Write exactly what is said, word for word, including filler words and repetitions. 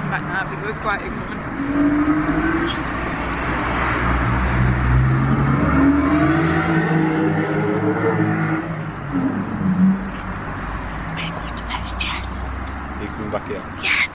come back now because it was quite ignorant.